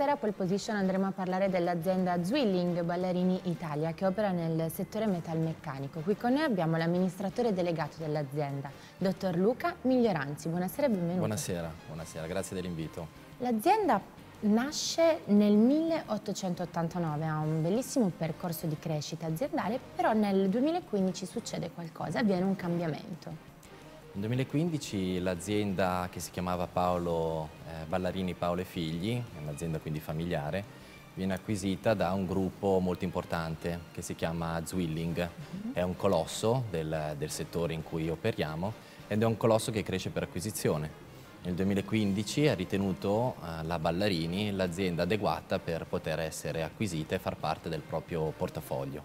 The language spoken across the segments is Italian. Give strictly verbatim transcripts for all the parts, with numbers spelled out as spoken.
sera a Pole Position andremo a parlare dell'azienda Zwilling Ballarini Italia che opera nel settore metalmeccanico. Qui con noi abbiamo l'amministratore delegato dell'azienda, dottor Luca Miglioranzi. Buonasera e benvenuto. Buonasera, buonasera, grazie dell'invito. L'azienda nasce nel milleottocentottantanove, ha un bellissimo percorso di crescita aziendale, però nel duemilaquindici succede qualcosa, avviene un cambiamento. Nel duemilaquindici l'azienda, che si chiamava Paolo eh, Ballarini Paolo e Figli, un'azienda quindi familiare, viene acquisita da un gruppo molto importante che si chiama Zwilling. Uh-huh. È un colosso del, del settore in cui operiamo ed è un colosso che cresce per acquisizione. Nel duemilaquindici ha ritenuto eh, la Ballarini l'azienda adeguata per poter essere acquisita e far parte del proprio portafoglio.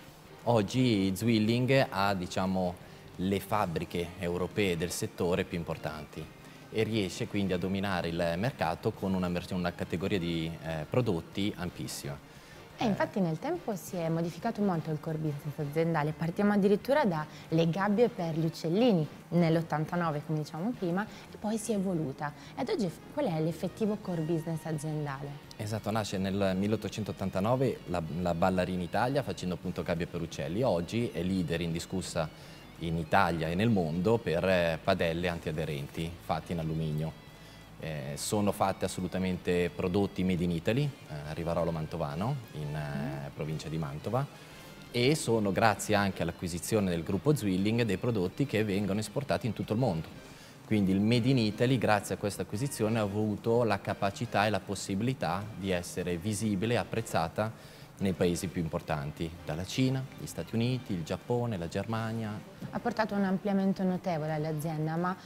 Oggi Zwilling ha, diciamo, le fabbriche europee del settore più importanti e riesce quindi a dominare il mercato con una, una categoria di eh, prodotti ampissima. E eh, infatti nel tempo si è modificato molto il core business aziendale, partiamo addirittura dalle gabbie per gli uccellini nell'ottantanove, come dicevamo prima, e poi si è evoluta. Ed oggi qual è l'effettivo core business aziendale? Esatto, nasce nel milleottocentottantanove la, la Ballarini Italia facendo appunto gabbie per uccelli. Oggi è leader indiscussa in Italia e nel mondo per padelle antiaderenti fatti in alluminio. Eh, sono fatte assolutamente prodotti made in Italy, eh, a Rivarolo Mantovano, in eh, provincia di Mantova, e sono, grazie anche all'acquisizione del gruppo Zwilling, dei prodotti che vengono esportati in tutto il mondo. Quindi il made in Italy, grazie a questa acquisizione, ha avuto la capacità e la possibilità di essere visibile e apprezzata nei paesi più importanti, dalla Cina, gli Stati Uniti, il Giappone, la Germania. Ha portato un ampliamento notevole all'azienda, ma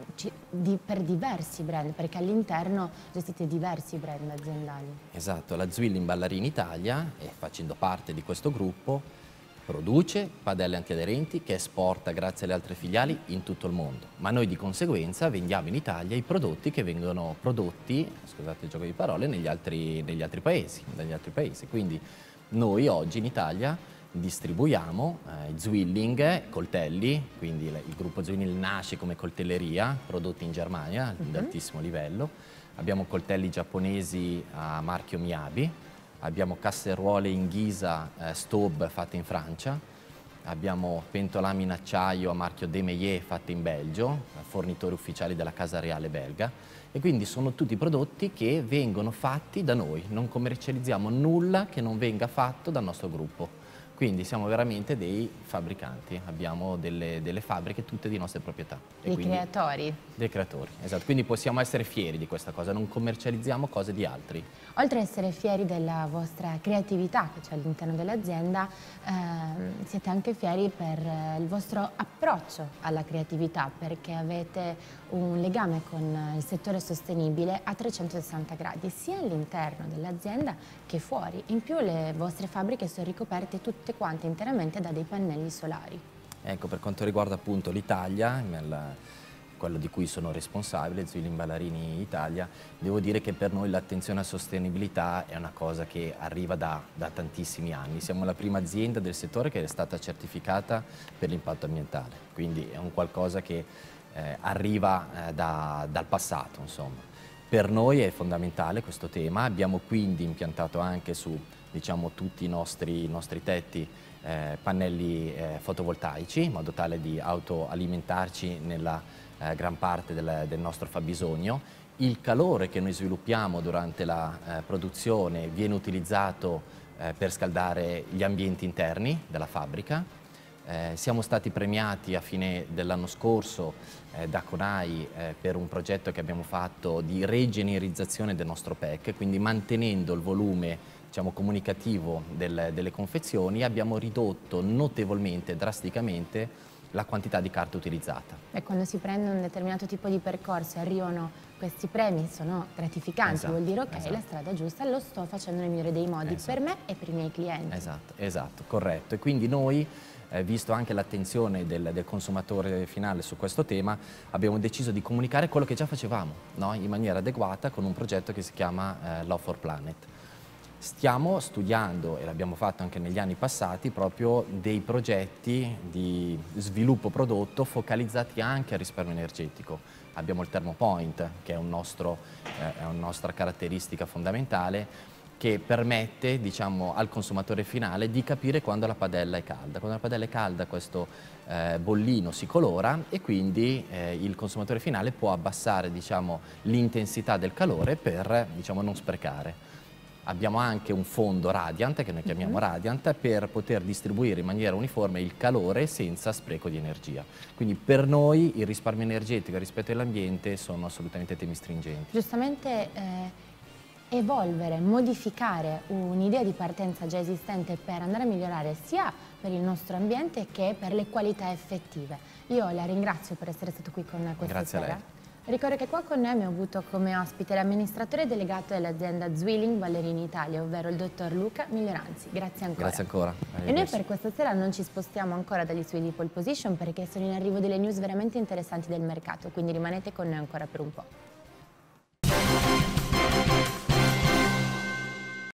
di, per diversi brand, perché all'interno gestite diversi brand aziendali. Esatto, la Zwilling Ballarini Italia, e facendo parte di questo gruppo, produce padelle antiaderenti che esporta grazie alle altre filiali in tutto il mondo, ma noi di conseguenza vendiamo in Italia i prodotti che vengono prodotti, scusate il gioco di parole, negli altri, negli altri paesi, negli altri paesi. Quindi noi oggi in Italia distribuiamo eh, Zwilling coltelli, quindi il, il gruppo Zwilling nasce come coltelleria, prodotti in Germania uh-huh. di altissimo livello. Abbiamo coltelli giapponesi a marchio Miyabi, abbiamo casseruole in ghisa eh, Staub fatte in Francia, abbiamo pentolami in acciaio a marchio De Meyer fatte in Belgio, fornitori ufficiali della Casa Reale belga, e quindi sono tutti prodotti che vengono fatti da noi, non commercializziamo nulla che non venga fatto dal nostro gruppo. Quindi siamo veramente dei fabbricanti, abbiamo delle, delle fabbriche tutte di nostre proprietà. Dei creatori. Dei creatori, esatto. Quindi possiamo essere fieri di questa cosa, non commercializziamo cose di altri. Oltre ad essere fieri della vostra creatività che c'è all'interno dell'azienda, eh, siete anche fieri per il vostro approccio alla creatività, perché avete un legame con il settore sostenibile a trecentosessanta gradi, sia all'interno dell'azienda che fuori. In più le vostre fabbriche sono ricoperte tutte quante interamente da dei pannelli solari. Ecco, per quanto riguarda appunto l'Italia, quello di cui sono responsabile, Zwilling Ballarini Italia, devo dire che per noi l'attenzione alla sostenibilità è una cosa che arriva da, da tantissimi anni. Siamo la prima azienda del settore che è stata certificata per l'impatto ambientale, quindi è un qualcosa che eh, arriva eh, da, dal passato, insomma. Per noi è fondamentale questo tema, abbiamo quindi impiantato anche su, diciamo, tutti i nostri, i nostri tetti eh, pannelli eh, fotovoltaici, in modo tale di autoalimentarci nella eh, gran parte del, del nostro fabbisogno. Il calore che noi sviluppiamo durante la eh, produzione viene utilizzato eh, per scaldare gli ambienti interni della fabbrica. Eh, siamo stati premiati a fine dell'anno scorso eh, da Conai eh, per un progetto che abbiamo fatto di regenirizzazione del nostro P E C, quindi mantenendo il volume, diciamo, comunicativo del, delle confezioni abbiamo ridotto notevolmente, drasticamente la quantità di carta utilizzata. E quando si prende un determinato tipo di percorso e arrivano questi premi sono gratificanti, esatto, vuol dire ok, esatto, la strada giusta, lo sto facendo nel migliore dei modi, esatto, per me e per i miei clienti. Esatto, esatto, corretto. E quindi noi, eh, visto anche l'attenzione del, del consumatore finale su questo tema, abbiamo deciso di comunicare quello che già facevamo, no? In maniera adeguata con un progetto che si chiama eh, Love for Planet. Stiamo studiando, e l'abbiamo fatto anche negli anni passati, proprio dei progetti di sviluppo prodotto focalizzati anche al risparmio energetico. Abbiamo il ThermoPoint, che è, un nostro, eh, è una nostra caratteristica fondamentale, che permette, diciamo, al consumatore finale di capire quando la padella è calda. Quando la padella è calda questo eh, bollino si colora e quindi eh, il consumatore finale può abbassare, diciamo, l'intensità del calore per, diciamo, non sprecare. Abbiamo anche un fondo Radiant, che noi chiamiamo Radiant, per poter distribuire in maniera uniforme il calore senza spreco di energia. Quindi per noi il risparmio energetico rispetto all'ambiente sono assolutamente temi stringenti. Giustamente eh, evolvere, modificare un'idea di partenza già esistente per andare a migliorare sia per il nostro ambiente che per le qualità effettive. Io la ringrazio per essere stato qui con questa Grazie sera. a lei. Ricordo che qua con noi abbiamo avuto come ospite l'amministratore delegato dell'azienda Zwilling Ballerini Italia, ovvero il dottor Luca Miglioranzi. Grazie ancora. Grazie ancora. E noi per questa sera non ci spostiamo ancora dagli studi di Pole Position perché sono in arrivo delle news veramente interessanti del mercato, quindi rimanete con noi ancora per un po'.